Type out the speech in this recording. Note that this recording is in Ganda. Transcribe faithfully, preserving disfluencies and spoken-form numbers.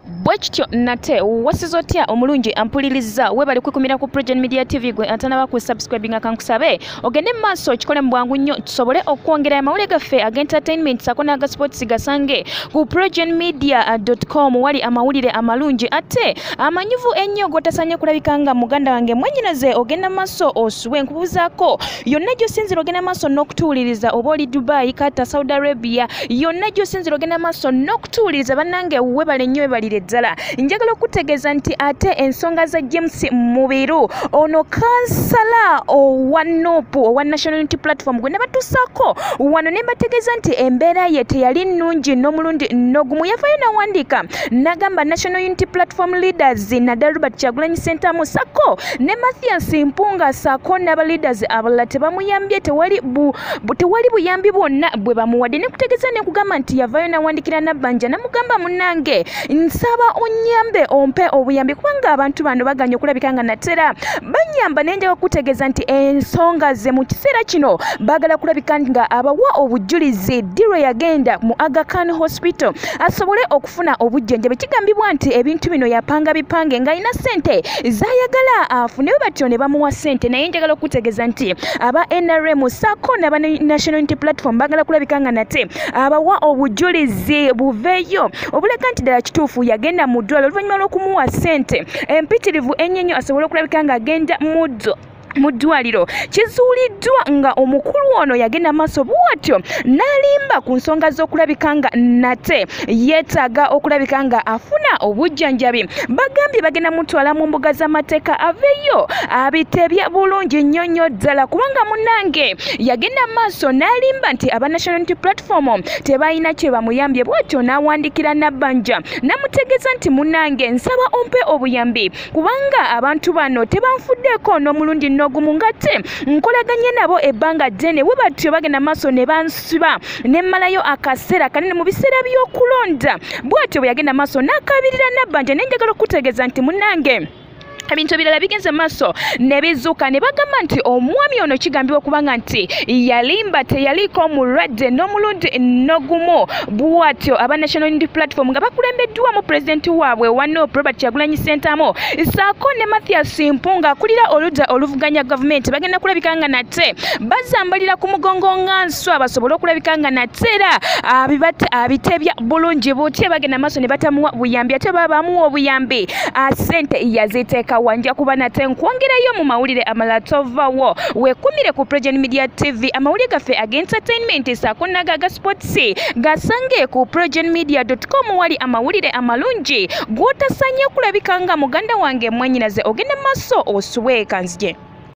Bwekityo nate wasizotya omulungi ampuliriza webali kwikumira ku Project Media T V gwe atanaba ku subscribing akankusabe ogende maaso kikole mbwangu nnyo tusobole okwongera amawulire gaffe ag'entertainment sako n'aga sports gasange ku project media dot com wali amawulire amalungi ate amanyuvu ennyo gotasanye kulabika nga muganda wange mwennyinaze ogenda maaso osuwe nkubuzaako yonna gy'osinzira ogenda maaso n'okutuwuliriza oba oli Dubai, Qatar, Saudi Arabia yonna gy'osinzira ogenda maaso n'okutuwuliriza bannange webale nnyo webalire ddala njagala okutegeeza nti ate ensonga za James Mubiru ono councillor owa N U P owa National Unity Platform gwe ne batusaako wano ne bategeeza nti embeera ye teyali nnungi n'omulundi n'ogumu yavaayo n'awandiika n'agamba National Unity Platform leaders naddala Rubaga Kyagulanyi Ssentamu sako ne Mathias Mpuuga sako n'aba leaders abalala tebamuyambye tewali bu, bu, tewali buyambi bwonna bwe bamuwadde ne kutegeeza ne kugamba nti yavaayo n'awandiikira Nabanja namugamba munnange nsaba onyambe ompe obuyambi kubanga abantu bano baganya okulabika nga natera banyamba nenjaga kutegeeza nti ensonga ze mu kiseera kino bagala kulabika nga abawa obujulizi diro yagenda mu AGAKHAN hospital asobole okufuna obujjanjabi kigambibwa nti ebintu bino yapanga bipange nga ina sente zayagala afune batyo ne bamuwa sente naye njagala okutegeeza nti aba N R M sako n'aba National Unity Platform bagala kulabika nga nate abawa obujulizi buveeyo obuleka nti ddala kituufu yagenda mu ddwaliro oluvannyuma lw'okumuwa sente empitirivu ennyo asobole okulabika nga agenda muddo mu ddwaliro kizuuliddwa nga omukulu ono yagenda maaso bwatyo n'alimba ku nsonga z'okulabika nga nate yeetaaga okulabika nga afuna obujjanjabi bagambye bagenda mutwala mu mbuga z'amateeka aveeyo abitebye bulungi nnyo nnyo ddala kubanga munnange yagenda maaso n'alimba nti aba National Unity Platform tebalina kye bamuyambye bwatyo n'awandiikira Nabanja namutegeeza nti munnange nsaba ompe obuyambi kubanga abantu bano tebanfuddeeko n'omulundi n'ogumu ngate nkolaganye nabo ebbanga ddene we batyo bagenda maaso ne bansiba ne mmalayo akaseera kanene mu biseera by'okulonda bwatyo bwe yagenda maaso n'akabirira Nabanja ne njagala okutegeeza nti munnange ebintu ebirala bigenze maaso ne bizuuka ne bagamba nti omwami ono kigambibwa okubanga nti yalimba teyaliko mulwadde n'omulundi n'ogumu bwatyo aba National Unity Platform nga bakulembeddwamu pulezidenti waabwe wa N U P Rubaga Kyagulanyi Ssentamu saako ne Mathias Mpuuga akulira oludda oluvuganya gavumenti bagenda kulabika nga nate bazambalira ku mugongo nganswa basobole okulabika nga natera abitebya bulungi butye bagenda maaso ne batamuwa buyambi ate baba bamuwa obuyambi sente yaziteeka wanja kuba nate nkwongerayo mu mawulire amalala tovawo wekumire ku Project Media T V amawulire gaffe ag'entertainment saako n'aga aga sports gasange ku project media dot com wali amawulire amalungi gwotasanye kulabika nga muganda wange mwennyinaze ogende maaso osuwe kanzije.